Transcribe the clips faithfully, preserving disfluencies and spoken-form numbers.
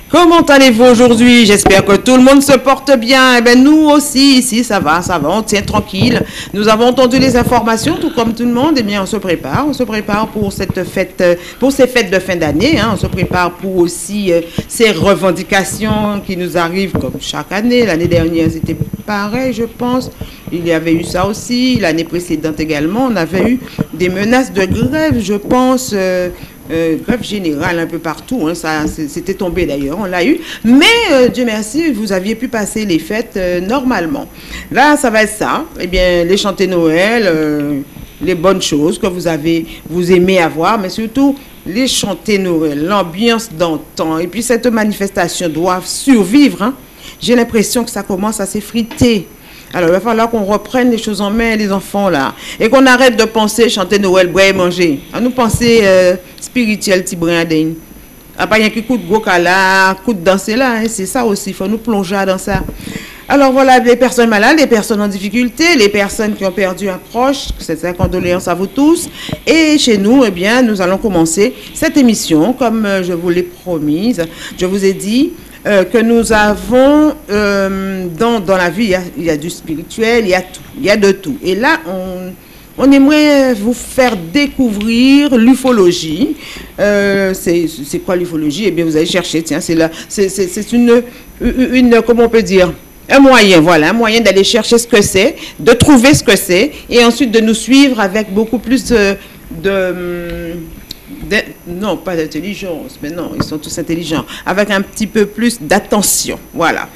Comment allez-vous aujourd'hui? J'espère que tout le monde se porte bien. Eh bien, nous aussi, ici, ça va, ça va, on tient tranquille. Nous avons entendu les informations, tout comme tout le monde. Eh bien, on se prépare, on se prépare pour cette fête, pour ces fêtes de fin d'année. Hein. On se prépare pour aussi euh, ces revendications qui nous arrivent comme chaque année. L'année dernière, c'était pareil, je pense. Il y avait eu ça aussi. L'année précédente également, on avait eu des menaces de grève, je pense. Euh, Euh, grève générale un peu partout, hein, ça c'était tombé d'ailleurs, on l'a eu, mais euh, Dieu merci, vous aviez pu passer les fêtes euh, normalement. Là, ça va être ça, eh bien, les chanter Noël, euh, les bonnes choses que vous avez, vous aimez avoir, mais surtout les chanter Noël, l'ambiance d'antan, et puis cette manifestation doit survivre, hein. J'ai l'impression que ça commence à s'effriter. Alors, il va falloir qu'on reprenne les choses en main, les enfants, là. Et qu'on arrête de penser chanter Noël, boire et manger. À nous penser euh, spirituel, petit brin d'aigne. À pas rien qui coup de gros là, coup de danser là, hein, c'est ça aussi. Il faut nous plonger dans ça. Alors, voilà, les personnes malades, les personnes en difficulté, les personnes qui ont perdu un proche, c'est ça, condoléances à vous tous. Et chez nous, eh bien, nous allons commencer cette émission, comme euh, je vous l'ai promise. Je vous ai dit... Euh, que nous avons euh, dans, dans la vie, il y, a, il y a du spirituel, il y a tout, il y a de tout. Et là, on, on aimerait vous faire découvrir l'ufologie. Euh, c'est quoi l'ufologie? Eh bien, vous allez chercher, tiens, c'est là, c'est une, une, comment on peut dire, un moyen, voilà, un moyen d'aller chercher ce que c'est, de trouver ce que c'est, et ensuite de nous suivre avec beaucoup plus de... de non, pas d'intelligence, mais non, ils sont tous intelligents, avec un petit peu plus d'attention, voilà.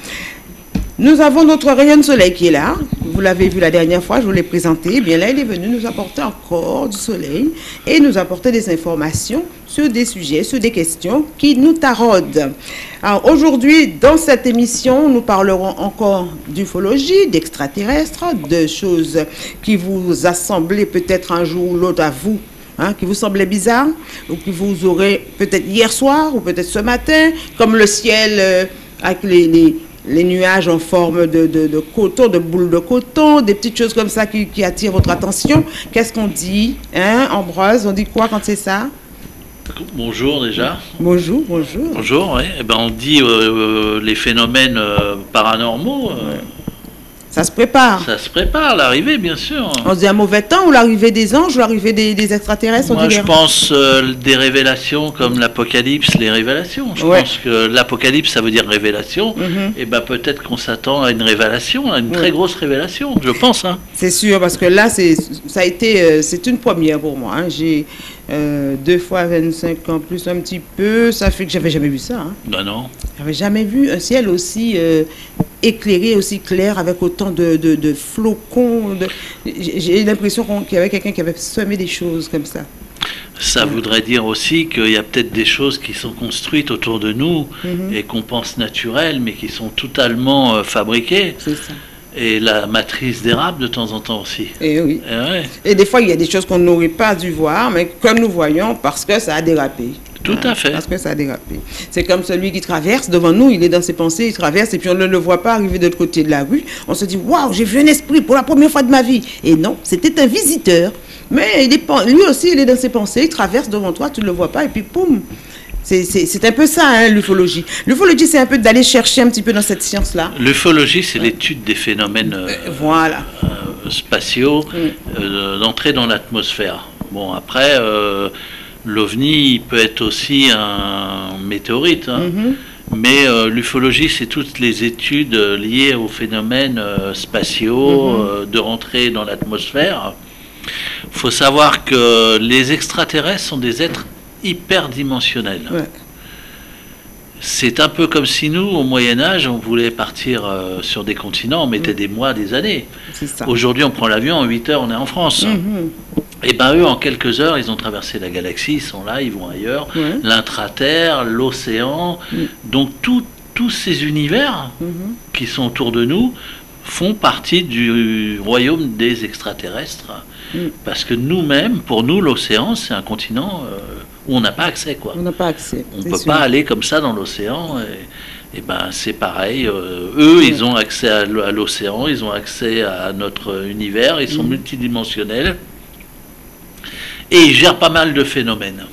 Nous avons notre rayon de soleil qui est là, vous l'avez vu la dernière fois, je vous l'ai présenté, eh bien là, il est venu nous apporter encore du soleil et nous apporter des informations sur des sujets, sur des questions qui nous taraudent. Alors aujourd'hui, dans cette émission, nous parlerons encore d'ufologie, d'extraterrestres, de choses qui vous a semblé peut-être un jour ou l'autre à vous, Hein, qui vous semblait bizarre, ou qui vous aurez peut-être hier soir, ou peut-être ce matin, comme le ciel euh, avec les, les, les nuages en forme de, de, de coton, de boules de coton, des petites choses comme ça qui, qui attirent votre attention. Qu'est-ce qu'on dit, hein, Ambroise? On dit quoi quand c'est ça? Bonjour déjà. Bonjour, bonjour. Bonjour, oui. Eh ben, on dit euh, euh, les phénomènes euh, paranormaux. Euh, ouais. Ça se prépare. Ça se prépare, l'arrivée, bien sûr. On dit un mauvais temps ou l'arrivée des anges ou l'arrivée des, des extraterrestres? Moi, je pense euh, des révélations comme l'Apocalypse, les révélations. Je ouais. pense que l'Apocalypse, ça veut dire révélation. Mm-hmm. Et ben peut-être qu'on s'attend à une révélation, à une ouais. très grosse révélation, je pense. Hein. C'est sûr, parce que là, c'est ça a été, euh, c'est une première pour moi. Hein. J'ai euh, deux fois vingt-cinq ans plus un petit peu. Ça fait que j'avais jamais vu ça. Hein. Ben non. J'avais jamais vu un ciel aussi euh, éclairé, aussi clair, avec autant de, de, de flocons. De... J'ai l'impression qu'il y avait quelqu'un qui avait semé des choses comme ça. Ça voudrait dire aussi qu'il y a peut-être des choses qui sont construites autour de nous mm-hmm. et qu'on pense naturelles, mais qui sont totalement euh, fabriquées. C'est ça. Et la matrice dérape de temps en temps aussi. Et oui. Et, ouais. Et des fois, il y a des choses qu'on n'aurait pas dû voir, mais que nous voyons parce que ça a dérapé. Tout à fait. Parce que ça a dérapé. C'est comme celui qui traverse devant nous, il est dans ses pensées, il traverse et puis on ne le voit pas arriver de l'autre côté de la rue. On se dit, waouh, j'ai vu un esprit pour la première fois de ma vie. Et non, c'était un visiteur. Mais il est, lui aussi, il est dans ses pensées, il traverse devant toi, tu ne le vois pas et puis poum. C'est un peu ça, hein, l'ufologie. L'ufologie, c'est un peu d'aller chercher un petit peu dans cette science-là. L'ufologie, c'est ouais. l'étude des phénomènes euh, voilà. euh, spatiaux, mm. euh, d'entrer dans l'atmosphère. Bon, après, euh, l'OVNI peut être aussi un météorite, hein, mm-hmm. mais euh, l'ufologie, c'est toutes les études liées aux phénomènes euh, spatiaux, mm-hmm. euh, de rentrer dans l'atmosphère. Il faut savoir que les extraterrestres sont des êtres hyperdimensionnel. Ouais. C'est un peu comme si nous, au Moyen-Âge, on voulait partir euh, sur des continents, on mettait mmh. des mois, des années. Aujourd'hui, on prend l'avion, en huit heures, on est en France. Mmh. Et bien eux, en quelques heures, ils ont traversé la galaxie, ils sont là, ils vont ailleurs. Mmh. L'intraterre, l'océan. Mmh. Donc tous ces univers mmh. qui sont autour de nous font partie du royaume des extraterrestres. Mmh. Parce que nous-mêmes, pour nous, l'océan, c'est un continent... Euh, où on n'a pas accès, quoi. On n'a pas accès. On ne peut sûr. pas aller comme ça dans l'océan. Et, et ben c'est pareil. Euh, eux, ouais. ils ont accès à l'océan, ils ont accès à notre univers, ils sont mmh. multidimensionnels. Et ils gèrent pas mal de phénomènes.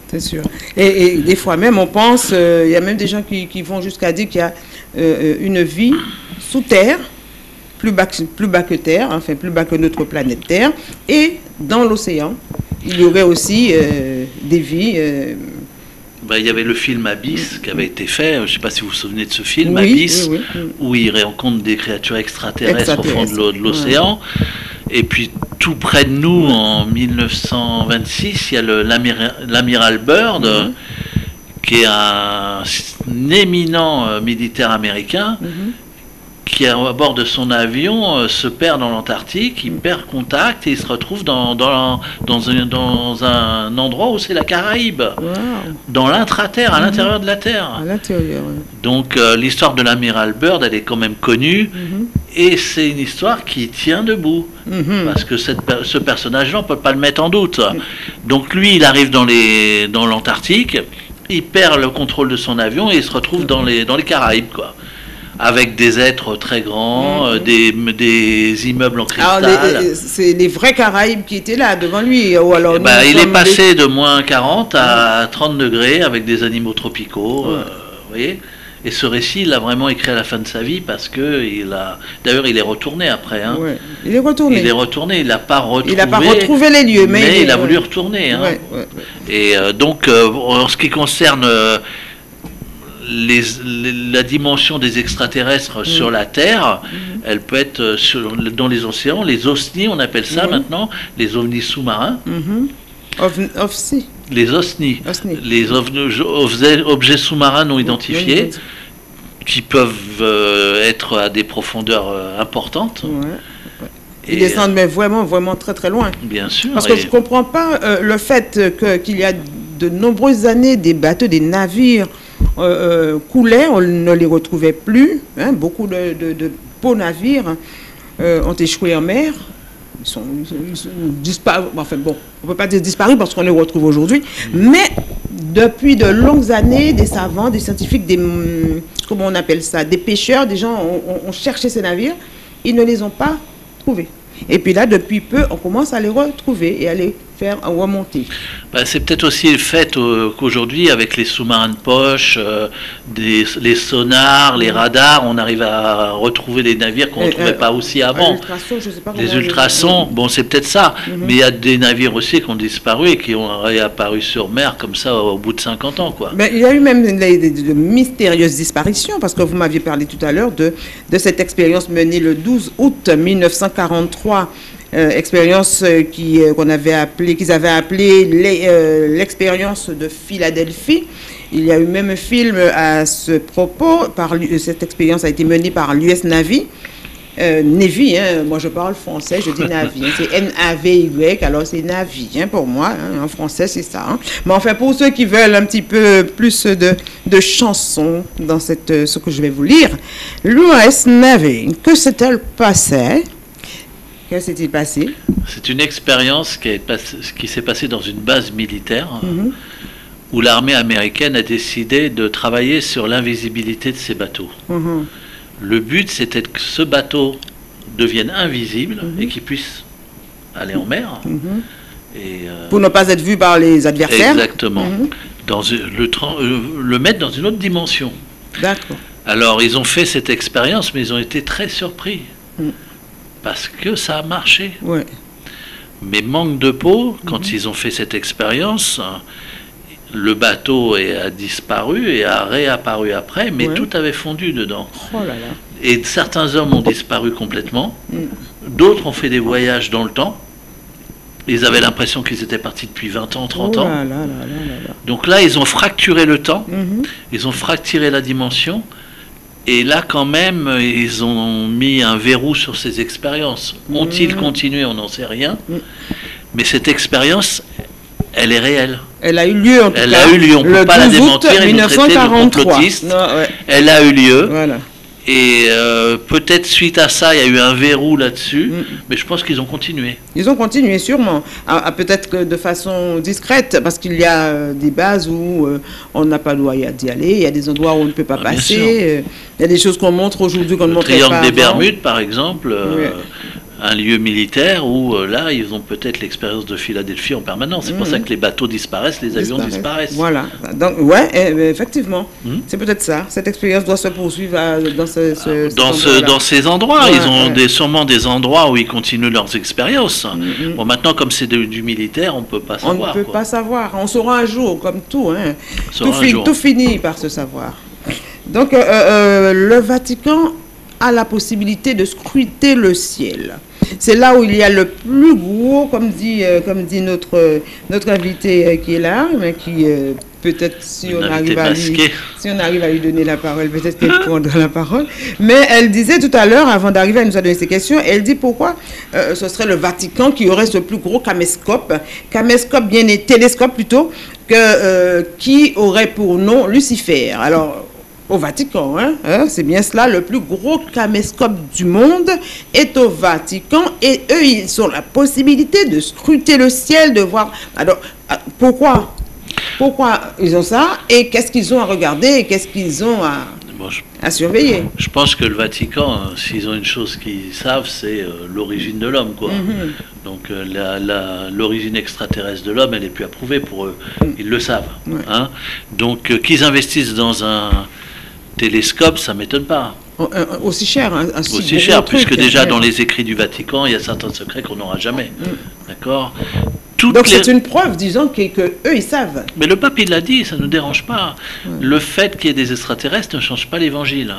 C'est sûr. Et, et des fois même, on pense, il euh, y a même des gens qui, qui vont jusqu'à dire qu'il y a euh, une vie sous terre, plus bas, plus bas que Terre, enfin plus bas que notre planète Terre, et dans l'océan, il y aurait aussi euh, des vies. Euh, Ben, il y avait le film Abyss qui avait été fait, je ne sais pas si vous vous souvenez de ce film, oui, Abyss, oui, oui. où il rencontre des créatures extraterrestres, extraterrestres. au fond de l'océan. Ouais. Et puis tout près de nous, en mille neuf cent vingt-six, il y a l'amiral Byrd, mm-hmm. qui est un, un éminent euh, militaire américain, mm-hmm. qui à bord de son avion euh, se perd dans l'Antarctique, il perd contact et il se retrouve dans, dans, dans, un, dans un endroit où c'est la Caraïbe, wow. dans l'intraterre, à mm-hmm. l'intérieur de la Terre. À l'intérieur, ouais. Donc euh, l'histoire de l'amiral Byrd, elle est quand même connue, mm-hmm. et c'est une histoire qui tient debout, mm-hmm. parce que cette, ce personnage-là, on ne peut pas le mettre en doute. Mm-hmm. Donc lui, il arrive dans les, dans l'Antarctique, il perd le contrôle de son avion et il se retrouve mm-hmm. dans, les, dans les Caraïbes, quoi. Avec des êtres très grands, mmh. des, des immeubles en cristal. C'est les vrais Caraïbes qui étaient là devant lui. Ou alors bah, il est passé des... de moins quarante à trente degrés avec des animaux tropicaux. Ouais. Euh, vous voyez. Et ce récit, il l'a vraiment écrit à la fin de sa vie parce que il a. D'ailleurs, il est retourné après. Hein. Ouais. Il est retourné. Il est retourné. Il n'a pas retrouvé. Il n'a pas retrouvé les lieux, mais, mais il, il a ouais. voulu retourner. Hein. Ouais, ouais, ouais. Et euh, donc, euh, en ce qui concerne. Euh, Les, les, la dimension des extraterrestres mmh. sur la Terre, mmh. elle peut être sur, dans les océans, les OSNI, on appelle ça mmh. maintenant, les ovnis sous-marins. Mmh. Of, of si. Les OSNI, Osni. les ovnis, objets, objets sous-marins non identifiés, mmh. qui peuvent euh, être à des profondeurs euh, importantes. Ouais. Ils descendent mais vraiment, vraiment très très loin. Bien sûr. Parce que je ne comprends pas euh, le fait que, qu'il y a de nombreuses années, des bateaux, des navires euh, euh, coulaient, on ne les retrouvait plus. Hein, beaucoup de, de, de beaux navires euh, ont échoué en mer. Ils sont, ils sont, ils sont disparus. Enfin bon, on ne peut pas dire disparus parce qu'on les retrouve aujourd'hui. Mmh. Mais depuis de longues années, des savants, des scientifiques, des, comment on appelle ça, des pêcheurs, des gens ont, ont cherché ces navires. Ils ne les ont pas trouvés. Et puis là, depuis peu, on commence à les retrouver et à les faire remonter. Ben, c'est peut-être aussi le fait euh, qu'aujourd'hui, avec les sous-marins de poche, euh, des, les sonars, les radars, on arrive à retrouver des navires qu'on ne retrouvait euh, pas aussi avant. Ultrasons, je sais pas les ultrasons, les... bon, c'est peut-être ça. Mm-hmm. Mais il y a des navires aussi qui ont disparu et qui ont réapparu sur mer comme ça au bout de cinquante ans, quoi. Ben, il y a eu même de mystérieuses disparitions, parce que vous m'aviez parlé tout à l'heure de, de cette expérience menée le douze août mille neuf cent quarante-trois. Euh, expérience euh, qui euh, qu'on avait appelé, qu'ils avaient appelé l'expérience euh, de Philadelphie. Il y a eu même un film à ce propos. Par, cette expérience a été menée par l'U S Navy. Euh, Navy, hein, moi je parle français, je dis Navy, hein, c'est N A V Y, alors c'est Navy, hein, pour moi, hein, en français c'est ça. Hein. Mais enfin, pour ceux qui veulent un petit peu plus de, de chansons dans cette, ce que je vais vous lire, l'U S Navy, que s'est-elle passé? Qu'est-ce qui s'est passé? C'est une expérience qui, qui s'est passée dans une base militaire mm-hmm. où l'armée américaine a décidé de travailler sur l'invisibilité de ces bateaux. Mm-hmm. Le but, c'était que ce bateau devienne invisible mm-hmm. et qu'il puisse aller en mer. Mm-hmm. Et, euh, pour ne pas être vu par les adversaires. Exactement. Mm-hmm. Dans le, le mettre dans une autre dimension. D'accord. Alors, ils ont fait cette expérience, mais ils ont été très surpris. Mm. Parce que ça a marché. Ouais. Mais manque de peau, quand mmh. ils ont fait cette expérience, le bateau est, a disparu et a réapparu après, mais ouais. tout avait fondu dedans. Oh là là. Et certains hommes ont disparu complètement, mmh. d'autres ont fait des voyages dans le temps. Ils avaient l'impression qu'ils étaient partis depuis vingt ans, trente oh ans. Là là là là là. Donc là, ils ont fracturé le temps, mmh. ils ont fracturé la dimension. Et là, quand même, ils ont mis un verrou sur ces expériences. Ont-ils mmh. continué? On n'en sait rien. Mmh. Mais cette expérience, elle est réelle. Elle a eu lieu, en tout Elle cas. a eu lieu, on ne peut pas la démentir et nous traiter de complotiste. Non, ouais. Elle a eu lieu. Voilà. Et euh, peut-être suite à ça, il y a eu un verrou là-dessus, mmh. mais je pense qu'ils ont continué. Ils ont continué, sûrement. À, à peut-être que de façon discrète, parce qu'il y a euh, des bases où euh, on n'a pas le droit d'y aller, il y a des endroits où on ne peut pas ah, passer, euh, il y a des choses qu'on montre aujourd'hui qu'on ne montrait pas avant. Le triangle des Bermudes, par exemple, euh, un lieu militaire où euh, là, ils ont peut-être l'expérience de Philadelphie en permanence. C'est mmh. pour ça que les bateaux disparaissent, les avions disparaissent. disparaissent. Voilà. Donc, ouais, effectivement, mmh. c'est peut-être ça. Cette expérience doit se poursuivre dans, ce, ce, dans, ce, dans ces endroits. Ouais, ils ont ouais. des, sûrement des endroits où ils continuent leurs expériences. Mmh. Bon, maintenant, comme c'est du militaire, on ne peut pas savoir. On ne peut quoi. pas savoir. On saura un jour, comme tout. Hein. Tout, fi tout finit par se savoir. Donc, euh, euh, le Vatican a la possibilité de scruter le ciel. C'est là où il y a le plus gros, comme dit, euh, comme dit notre, notre invité euh, qui est là, mais qui euh, peut-être, si on, arrive à lui, si on arrive à lui donner la parole, peut-être qu'elle prendra la parole. Mais elle disait tout à l'heure, avant d'arriver, elle nous a donné ces questions, elle dit pourquoi euh, ce serait le Vatican qui aurait ce plus gros caméscope, caméscope bien et télescope plutôt, que, euh, qui aurait pour nom Lucifer. Alors, au Vatican, hein, hein, c'est bien cela, le plus gros caméscope du monde est au Vatican et eux, ils ont la possibilité de scruter le ciel, de voir... Alors, pourquoi Pourquoi ils ont ça et qu'est-ce qu'ils ont à regarder et qu'est-ce qu'ils ont à, bon, je, à surveiller? Je pense que le Vatican, euh, s'ils ont une chose qu'ils savent, c'est euh, l'origine de l'homme, quoi. Mm-hmm. Donc euh, l'origine extraterrestre de l'homme, elle n'est plus approuvée pour eux. Mm. Ils le savent. Ouais. Hein. Donc euh, qu'ils investissent dans un... télescope, ça ne m'étonne pas. Aussi cher. Un, un aussi cher, truc, puisque déjà dans les écrits du Vatican, il y a certains secrets qu'on n'aura jamais. Mm. D'accord. Donc c'est les... une preuve, disons, que, que eux ils savent. Mais le pape, il l'a dit, ça ne nous dérange pas. Ouais. Le fait qu'il y ait des extraterrestres ne change pas l'évangile.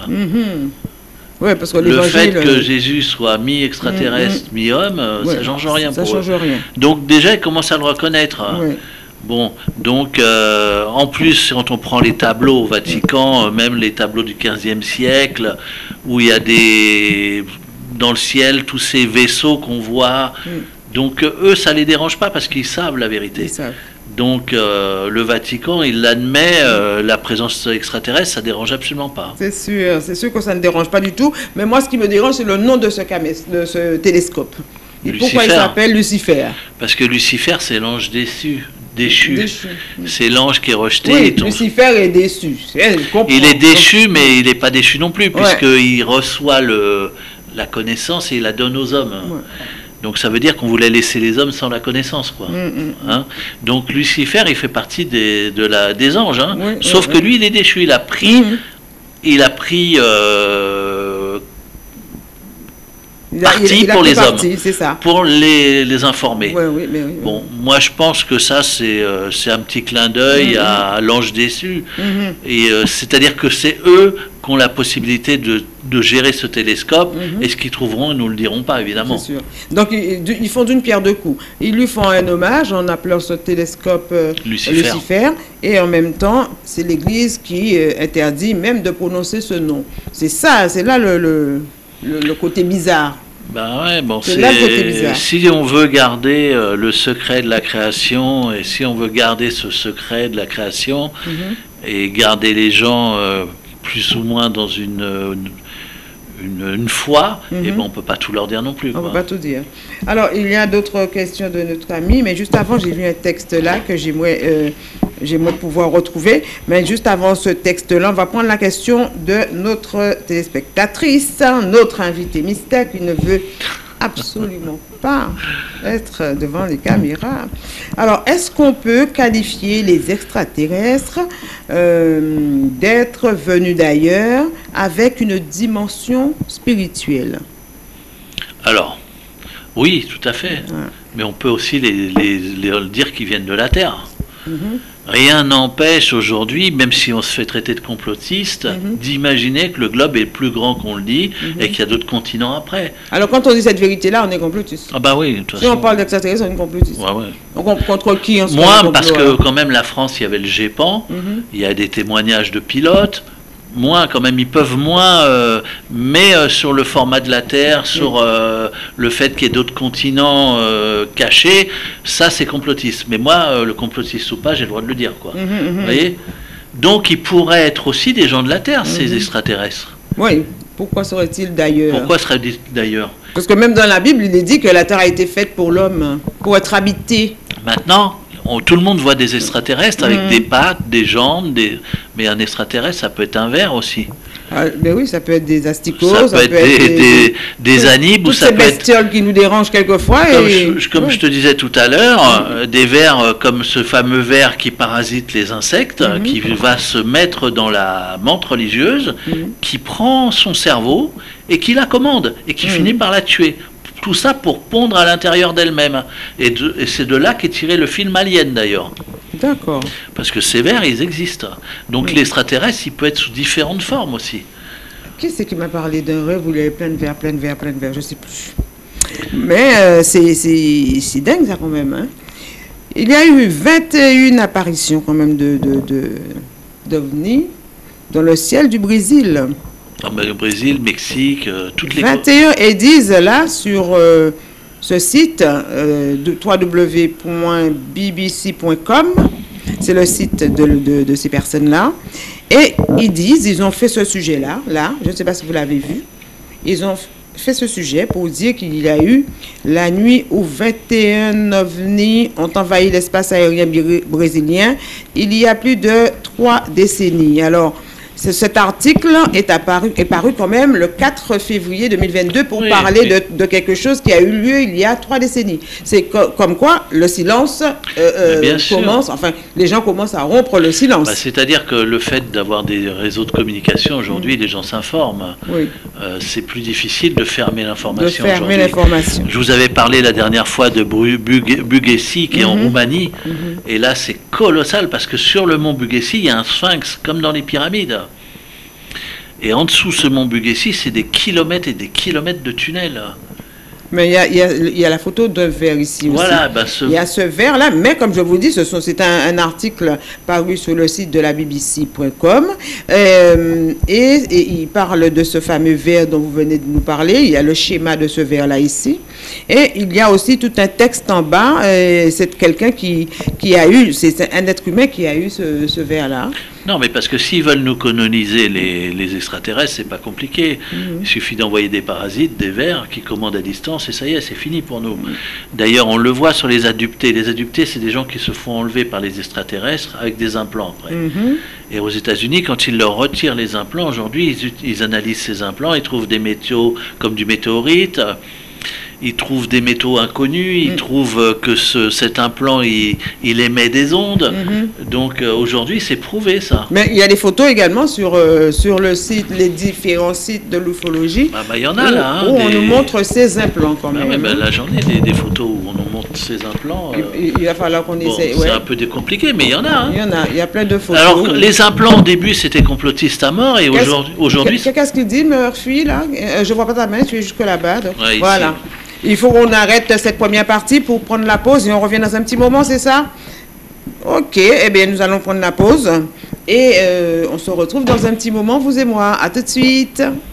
Mm-hmm. Ouais, parce que le fait que Jésus soit mi-extraterrestre, mm-hmm. mi-homme, ouais, ça ne change rien ça pour change eux. Rien. Donc déjà, ils commencent à le reconnaître. Ouais. Bon, donc, euh, en plus, quand on prend les tableaux au Vatican, euh, même les tableaux du quinzième siècle, où il y a des... dans le ciel, tous ces vaisseaux qu'on voit, mm. donc euh, eux, ça ne les dérange pas parce qu'ils savent la vérité. Savent. Donc, euh, le Vatican, il admet euh, la présence extraterrestre, ça ne dérange absolument pas. C'est sûr, c'est sûr que ça ne dérange pas du tout, mais moi, ce qui me dérange, c'est le nom de ce, camés, de ce télescope. Et Lucifer. Pourquoi il s'appelle Lucifer? Parce que Lucifer, c'est l'ange déçu. Déchu. déchu. C'est l'ange qui est rejeté. Oui, ton... Lucifer est déçu. Il est déchu, mais il n'est pas déchu non plus, puisqu'il ouais. reçoit le, la connaissance et il la donne aux hommes. Ouais. Donc ça veut dire qu'on voulait laisser les hommes sans la connaissance, quoi. Mm, mm. Hein? Donc Lucifer, il fait partie des, de la, des anges, hein? Oui, sauf oui, que lui, il est déchu. Il a pris... Mm. Il a pris... Euh, Il a, parti il, il a pour les parti, hommes, c'est ça. pour les, les informer. Ouais, oui, mais oui, bon, oui. moi je pense que ça c'est euh, c'est un petit clin d'œil mm-hmm. à, à l'ange déçu. Mm-hmm. Et euh, c'est-à-dire que c'est eux qui ont la possibilité de, de gérer ce télescope. Mm-hmm. Et ce qu'ils trouveront, ils ne nous le diront pas évidemment. C'est sûr. Donc ils, ils font d'une pierre deux coups. Ils lui font un hommage en appelant ce télescope euh, Lucifer. Lucifer. Et en même temps, c'est l'Église qui euh, interdit même de prononcer ce nom. C'est ça, c'est là le... le Le, le côté bizarre. Ben ouais, bon, c'est si on veut garder euh, le secret de la création et si on veut garder ce secret de la création mm-hmm. et garder les gens euh, plus ou moins dans une une, une foi, mm-hmm. et ben on peut pas tout leur dire non plus. On peut pas tout dire. Alors il y a d'autres questions de notre ami, mais juste avant j'ai lu un texte là que j'aimerais euh, j'aimerais pouvoir retrouver. Mais juste avant ce texte-là, on va prendre la question de notre téléspectatrice, notre invité mystère qui ne veut absolument pas être devant les caméras. Alors, est-ce qu'on peut qualifier les extraterrestres euh, d'être venus d'ailleurs avec une dimension spirituelle? Alors, oui, tout à fait. Ouais. Mais on peut aussi les, les, les dire qu'ils viennent de la Terre. Mm-hmm. Rien n'empêche aujourd'hui, même si on se fait traiter de complotiste, mm-hmm. d'imaginer que le globe est plus grand qu'on le dit mm-hmm. et qu'il y a d'autres continents après. Alors quand on dit cette vérité-là, on est complotiste. Ah bah oui, de toute si façon. On parle d'extraterrestres, on est complotiste. Ouais, ouais. Donc contre qui on se Moi, complot, parce que alors quand même la France, il y avait le GEPAN, mm-hmm. il y a des témoignages de pilotes. Moins, quand même, ils peuvent moins, euh, mais euh, sur le format de la Terre, sur euh, le fait qu'il y ait d'autres continents euh, cachés, ça c'est complotiste. Mais moi, euh, le complotiste ou pas, j'ai le droit de le dire, quoi. Mm-hmm, Vous voyez ? Donc ils pourraient être aussi des gens de la Terre, mm-hmm. ces extraterrestres. Oui, pourquoi seraient-ils d'ailleurs ? Pourquoi seraient-ils d'ailleurs ? Parce que même dans la Bible, il est dit que la Terre a été faite pour l'homme, pour être habitée. Maintenant, on, tout le monde voit des extraterrestres avec mmh. des pattes, des jambes, des... mais un extraterrestre, ça peut être un ver aussi. Ah, ben oui, ça peut être des asticots, ça, ça peut être des, des, des, des anibes, ou ça ces peut être... bestioles qui nous dérangent quelquefois. Comme, et... je, comme ouais. je te disais tout à l'heure, euh, des vers comme ce fameux ver qui parasite les insectes, mm-hmm. qui va se mettre dans la menthe religieuse, mm-hmm. qui prend son cerveau et qui la commande, et qui mm-hmm. finit par la tuer. Tout ça pour pondre à l'intérieur d'elle-même. Et, de, et c'est de là qu'est tiré le film Alien, d'ailleurs. D'accord. Parce que ces vers, ils existent. Donc oui. l'extraterrestre, il peut être sous différentes formes aussi. Qui c'est qui m'a parlé d'un rêve où il y avait plein de vers, plein de vers, plein de vers, je ne sais plus. Mais euh, c'est, c'est, c'est dingue, ça, quand même. Hein. Il y a eu vingt et une apparitions, quand même, de, de, de, d'ovnis dans le ciel du Brésil. Ah ben, le Brésil, Mexique, euh, toutes les... vingt et un, et disent là, sur euh, ce site, euh, de w w w point b b c point com, c'est le site de, de, de ces personnes-là, et ils disent, ils ont fait ce sujet-là, là, je ne sais pas si vous l'avez vu, ils ont fait ce sujet pour dire qu'il y a eu la nuit où vingt et un ovnis ont envahi l'espace aérien brésilien, il y a plus de trois décennies. Alors, cet article est, apparu, est paru quand même le quatre février deux mille vingt-deux pour oui, parler oui. De, de quelque chose qui a eu lieu il y a trois décennies. C'est co comme quoi le silence euh, euh, commence, sûr. enfin les gens commencent à rompre le silence. Bah, c'est-à-dire que le fait d'avoir des réseaux de communication aujourd'hui, mmh. les gens s'informent. Oui. Euh, c'est plus difficile de fermer l'information. De fermer l'information. Je vous avais parlé la dernière fois de Bugessi qui est mmh. en Roumanie. Mmh. Et là c'est colossal parce que sur le mont Bugessi, il y a un sphinx comme dans les pyramides. Et en dessous ce mont Bugessi, c'est des kilomètres et des kilomètres de tunnels. Mais il y a, y, a, y a la photo d'un verre ici aussi. Voilà, bah ce... Il y a ce verre-là, mais comme je vous dis, ce sont, c'est un, un article paru sur le site de la b b c point com. Euh, et, et il parle de ce fameux verre dont vous venez de nous parler. Il y a le schéma de ce verre-là ici. Et il y a aussi tout un texte en bas. Euh, c'est quelqu'un qui, qui a eu, c'est un être humain qui a eu ce, ce verre-là. Non, mais parce que s'ils veulent nous coloniser, les, les extraterrestres, c'est pas compliqué. Mmh. Il suffit d'envoyer des parasites, des vers qui commandent à distance, et ça y est, c'est fini pour nous. Mmh. D'ailleurs, on le voit sur les adoptés. Les adoptés, c'est des gens qui se font enlever par les extraterrestres avec des implants après. Mmh. Et aux États-Unis, quand ils leur retirent les implants, aujourd'hui, ils, ils analysent ces implants, ils trouvent des métaux comme du météorite. Ils trouvent des métaux inconnus, ils mmh. trouvent que ce, cet implant, il, il émet des ondes. Mmh. Donc euh, aujourd'hui, c'est prouvé ça. Mais il y a des photos également sur, euh, sur le site, les différents sites de l'ufologie. Ah bah, il y en a où, là. Hein, où des... on nous montre ces implants quand même. Ah ouais, bah, là, j'en ai des, des photos où on nous montre ces implants. Euh... Il, il va falloir qu'on bon, essaie. C'est ouais. un peu compliqué, mais il y en a. Hein. Il y en a, il y a plein de photos. Alors, les implants au début, c'était complotiste à mort, et aujourd'hui. aujourd'hui Qu'est-ce qu'il dit, Murphy, là? Je ne vois pas ta main, tu es jusque là-bas. Ouais, voilà. Il faut qu'on arrête cette première partie pour prendre la pause et on revient dans un petit moment, c'est ça? Ok, eh bien nous allons prendre la pause et euh, on se retrouve dans un petit moment, vous et moi. À tout de suite.